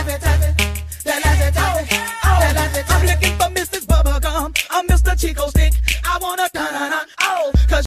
I'm looking for Mrs. Bubblegum, I'm Mr. Chico Stick. I wanna da-da-da, oh, 'cause